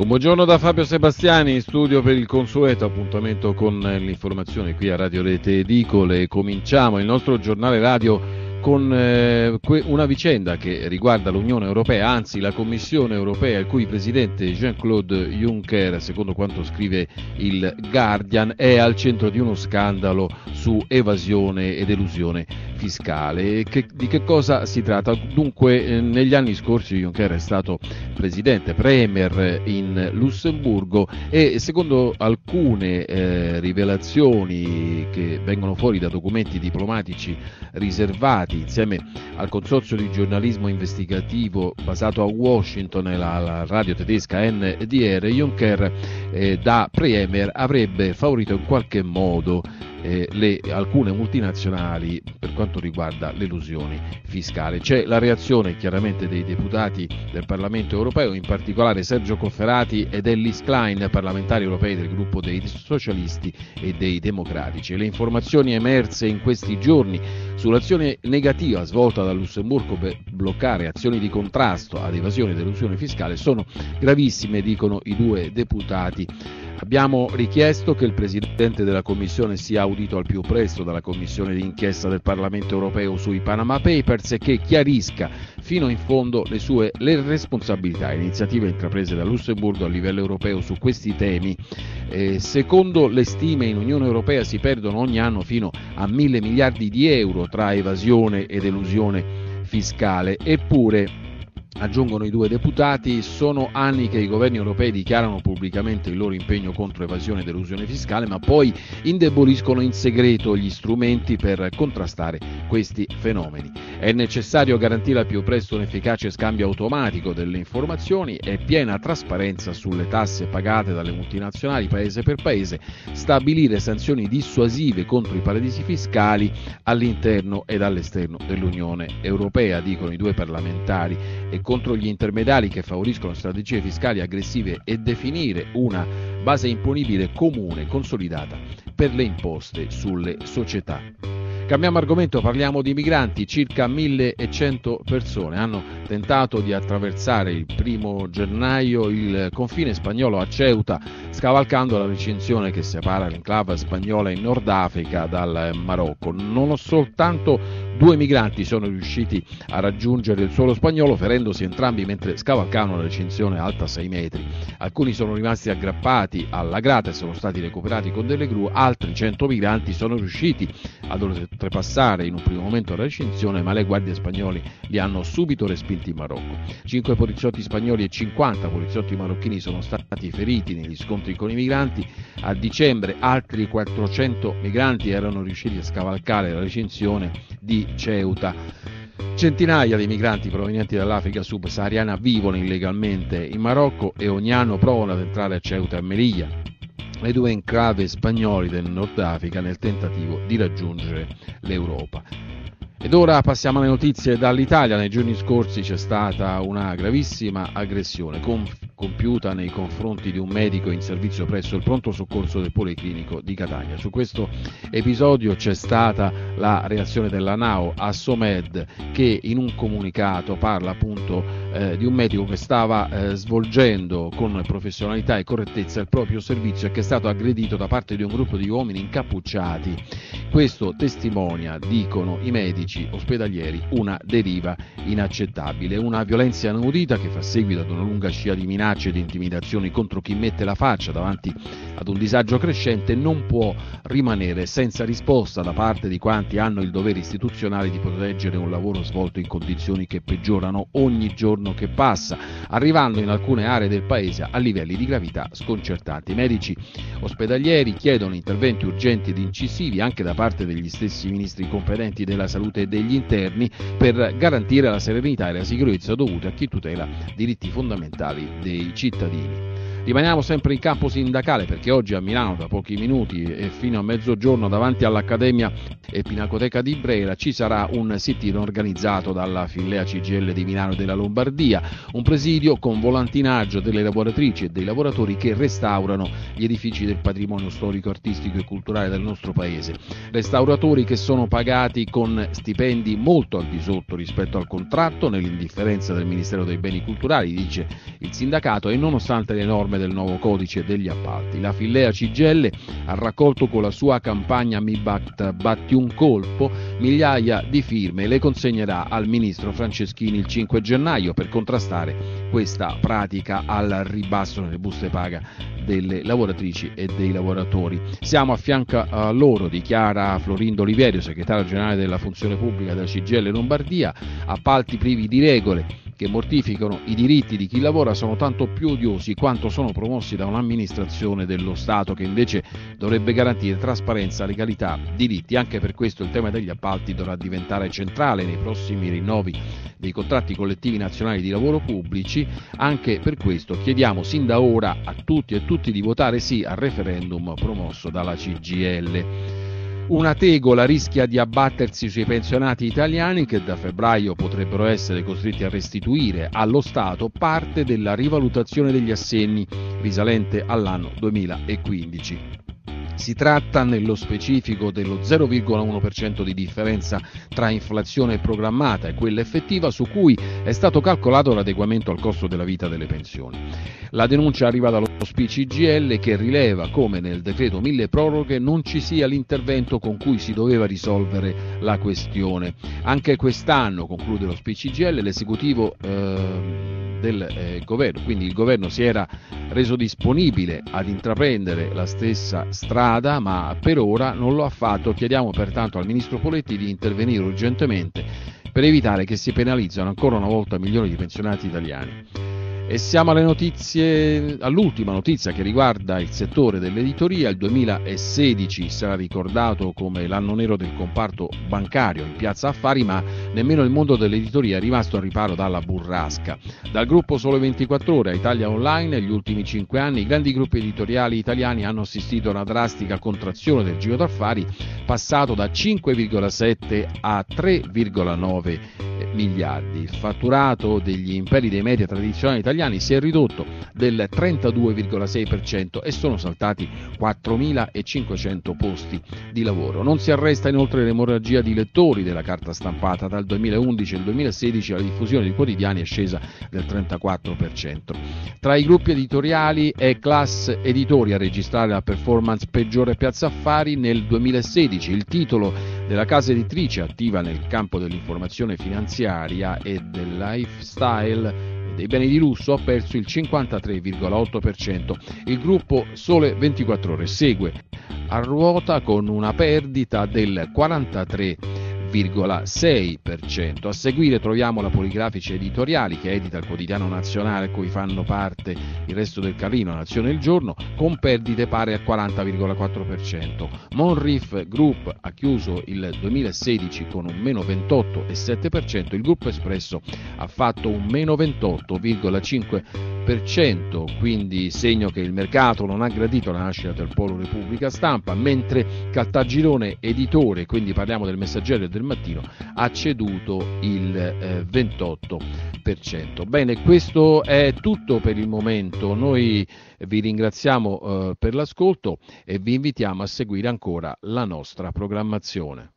Un buongiorno da Fabio Sebastiani, in studio per il consueto appuntamento con l'informazione qui a Radio Rete Edicole. Cominciamo il nostro giornale radio con una vicenda che riguarda l'Unione Europea, anzi la Commissione Europea, il cui presidente Jean-Claude Juncker, secondo quanto scrive il Guardian, è al centro di uno scandalo su evasione ed elusione fiscale. Di che cosa si tratta? Dunque, negli anni scorsi Juncker è stato premier in Lussemburgo e secondo alcune rivelazioni che vengono fuori da documenti diplomatici riservati insieme al consorzio di giornalismo investigativo basato a Washington e la radio tedesca NDR, Juncker da premier avrebbe favorito in qualche modo alcune multinazionali per quanto riguarda l'elusione fiscale. C'è la reazione chiaramente dei deputati del Parlamento europeo, in particolare Sergio Cofferati ed Ellis Klein, parlamentari europei del gruppo dei socialisti e dei democratici. Le informazioni emerse in questi giorni sull'azione negativa svolta dal Lussemburgo per bloccare azioni di contrasto ad evasione ed elusione fiscale sono gravissime, dicono i due deputati. Abbiamo richiesto che il Presidente della Commissione sia audito al più presto dalla Commissione d'inchiesta del Parlamento europeo sui Panama Papers e che chiarisca fino in fondo le responsabilità e iniziative intraprese da Lussemburgo a livello europeo su questi temi. Secondo le stime in Unione Europea si perdono ogni anno fino a 1.000 miliardi di euro tra evasione ed elusione fiscale, eppure aggiungono i due deputati, sono anni che i governi europei dichiarano pubblicamente il loro impegno contro evasione ed elusione fiscale, ma poi indeboliscono in segreto gli strumenti per contrastare questi fenomeni. È necessario garantire al più presto un efficace scambio automatico delle informazioni e piena trasparenza sulle tasse pagate dalle multinazionali paese per paese, stabilire sanzioni dissuasive contro i paradisi fiscali all'interno ed all'esterno dell'Unione Europea, dicono i due parlamentari, e contro gli intermediari che favoriscono strategie fiscali aggressive e definire una base imponibile comune consolidata per le imposte sulle società. Cambiamo argomento, parliamo di migranti. Circa 1.100 persone hanno tentato di attraversare il 1° gennaio il confine spagnolo a Ceuta, scavalcando la recinzione che separa l'enclave spagnola in Nord Africa dal Marocco. Non soltanto 2 migranti sono riusciti a raggiungere il suolo spagnolo, ferendosi entrambi mentre scavalcavano la recinzione alta 6 metri. Alcuni sono rimasti aggrappati alla grata e sono stati recuperati con delle gru, altri 100 migranti sono riusciti ad oltrepassare in un primo momento la recinzione, ma le guardie spagnole li hanno subito respinti in Marocco. 5 poliziotti spagnoli e 50 poliziotti marocchini sono stati feriti negli scontri con i migranti. A dicembre altri 400 migranti erano riusciti a scavalcare la recinzione di Ceuta. Centinaia di migranti provenienti dall'Africa subsahariana vivono illegalmente in Marocco e ogni anno provano ad entrare a Ceuta e Melilla, le due enclave spagnoli del Nord Africa, nel tentativo di raggiungere l'Europa. Ed ora passiamo alle notizie dall'Italia. Nei giorni scorsi c'è stata una gravissima aggressione compiuta nei confronti di un medico in servizio presso il pronto soccorso del Policlinico di Catania. Su questo episodio c'è stata la reazione della NAO Assomed, che in un comunicato parla appunto di un medico che stava svolgendo con professionalità e correttezza il proprio servizio e che è stato aggredito da parte di un gruppo di uomini incappucciati. Questo testimonia, dicono i medici ospedalieri, una deriva inaccettabile, una violenza inaudita che fa seguito ad una lunga scia di minacce e di intimidazioni contro chi mette la faccia davanti ad un disagio crescente, non può rimanere senza risposta da parte di quanti hanno il dovere istituzionale di proteggere un lavoro svolto in condizioni che peggiorano ogni giorno che passa, arrivando in alcune aree del paese a livelli di gravità sconcertanti. I medici ospedalieri chiedono interventi urgenti ed incisivi anche da parte degli stessi ministri competenti della salute e degli interni per garantire la serenità e la sicurezza dovute a chi tutela diritti fondamentali dei cittadini. Rimaniamo sempre in campo sindacale perché oggi a Milano da pochi minuti e fino a mezzogiorno davanti all'Accademia e Pinacoteca di Brera ci sarà un sit-in organizzato dalla Filea CGIL di Milano e della Lombardia, un presidio con volantinaggio delle lavoratrici e dei lavoratori che restaurano gli edifici del patrimonio storico, artistico e culturale del nostro paese. Restauratori che sono pagati con stipendi molto al di sotto rispetto al contratto, nell'indifferenza del Ministero dei Beni Culturali, dice il sindacato, e nonostante le norme l'esame del nuovo codice degli appalti. La Fillea CGIL ha raccolto con la sua campagna Mi Batti un colpo migliaia di firme e le consegnerà al ministro Franceschini il 5 gennaio per contrastare questa pratica al ribasso nelle buste paga delle lavoratrici e dei lavoratori. Siamo a fianco a loro, dichiara Florindo Oliverio, segretario generale della funzione pubblica della CGIL Lombardia. Appalti privi di regole che mortificano i diritti di chi lavora sono tanto più odiosi quanto sono promossi da un'amministrazione dello Stato che invece dovrebbe garantire trasparenza, legalità, diritti. Anche per questo il tema degli appalti dovrà diventare centrale nei prossimi rinnovi dei contratti collettivi nazionali di lavoro pubblici. Anche per questo chiediamo sin da ora a tutti e tutti di votare sì al referendum promosso dalla CGIL. Una tegola rischia di abbattersi sui pensionati italiani che da febbraio potrebbero essere costretti a restituire allo Stato parte della rivalutazione degli assegni risalente all'anno 2015. Si tratta nello specifico dello 0,1% di differenza tra inflazione programmata e quella effettiva su cui è stato calcolato l'adeguamento al costo della vita delle pensioni. La denuncia arriva dallo SPI-CGIL che rileva come nel decreto mille proroghe non ci sia l'intervento con cui si doveva risolvere la questione. Anche quest'anno, conclude lo SPI-CGIL, l'esecutivo del governo, quindi il governo si era reso disponibile ad intraprendere la stessa strada, ma per ora non lo ha fatto. Chiediamo pertanto al ministro Poletti di intervenire urgentemente per evitare che si penalizzino ancora una volta milioni di pensionati italiani. E siamo alle notizie, all'ultima notizia che riguarda il settore dell'editoria. Il 2016 sarà ricordato come l'anno nero del comparto bancario in Piazza Affari, ma nemmeno il mondo dell'editoria è rimasto al riparo dalla burrasca. Dal gruppo Sole 24 Ore a Italia Online, negli ultimi 5 anni i grandi gruppi editoriali italiani hanno assistito a una drastica contrazione del giro d'affari, passato da 5,7 a 3,9 miliardi. Il fatturato degli imperi dei media tradizionali italiani si è ridotto del 32,6% e sono saltati 4.500 posti di lavoro. Non si arresta inoltre l'emorragia di lettori della carta stampata. Dal 2011 al 2016 la diffusione di quotidiani è scesa del 34%. Tra i gruppi editoriali è Class Editori a registrare la performance peggiore Piazza Affari nel 2016. Il titolo della casa editrice attiva nel campo dell'informazione finanziaria e del lifestyle dei beni di lusso ha perso il 53,8%. Il gruppo Sole 24 Ore segue a ruota con una perdita del 43,6%. A seguire troviamo la Poligrafici Editoriali, che edita il quotidiano nazionale a cui fanno parte il Resto del Carlino, Nazione Il Giorno, con perdite pari al 40,4%. Monriff Group ha chiuso il 2016 con un meno 28,7%. Il gruppo Espresso ha fatto un meno 28,5%, quindi segno che il mercato non ha gradito la nascita del Polo Repubblica Stampa, mentre Caltagirone Editore, quindi parliamo del Messaggero e del Mattino, ha ceduto il 28%. Bene, questo è tutto per il momento. Noi vi ringraziamo per l'ascolto e vi invitiamo a seguire ancora la nostra programmazione.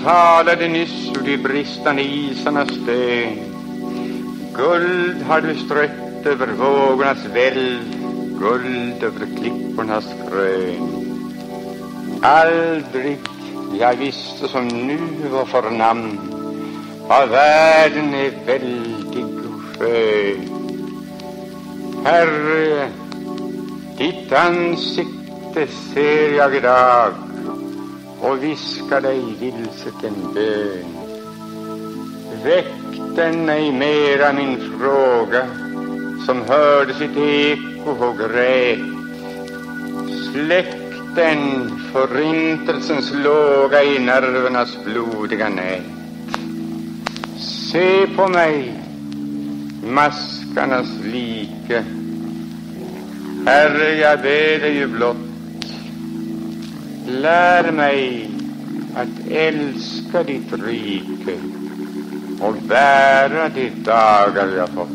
talade nyss ur de bristande isarnas stön. Guld har du strött över vågornas väld, guld över klippornas krön. Aldrig jag visste som nu var förnamn, vad världen är väldig och skön. Herre, ditt ansikte ser jag idag och viskar dig vilset en bön. Väckte ej mera min fråga, som hörde sitt eko och grät. Släck den förintelsens låga i nervernas blodiga nät. Se på mig, maskarnas like. Herre, jag ber dig ju blott, lär mig att älska ditt rike och bära de dagar jag fått.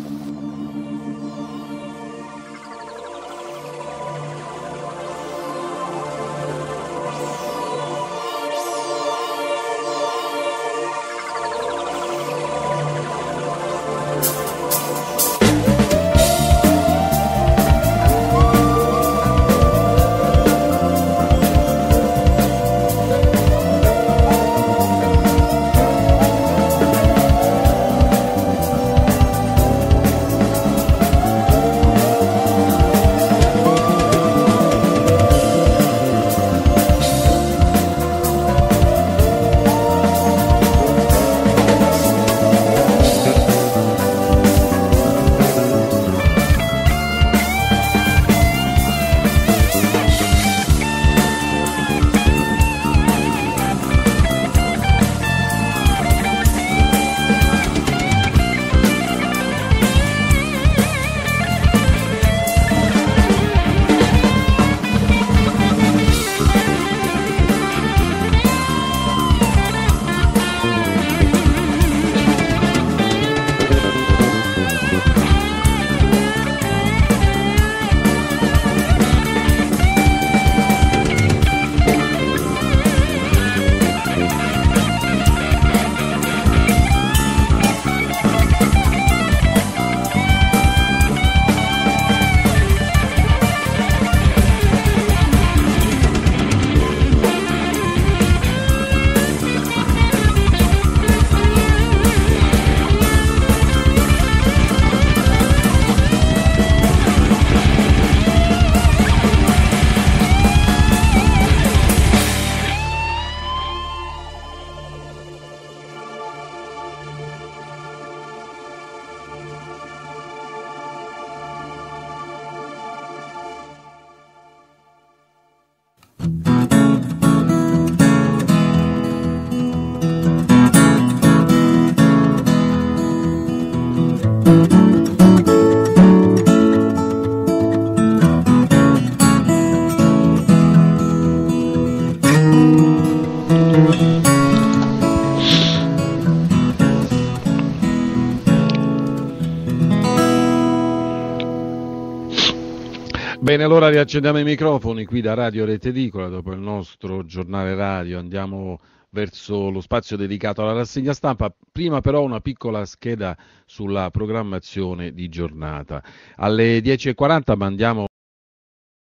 Bene, allora riaccendiamo i microfoni qui da Radio Rete Edicola. Dopo il nostro giornale radio andiamo verso lo spazio dedicato alla rassegna stampa. Prima però una piccola scheda sulla programmazione di giornata. Alle 10:40 mandiamo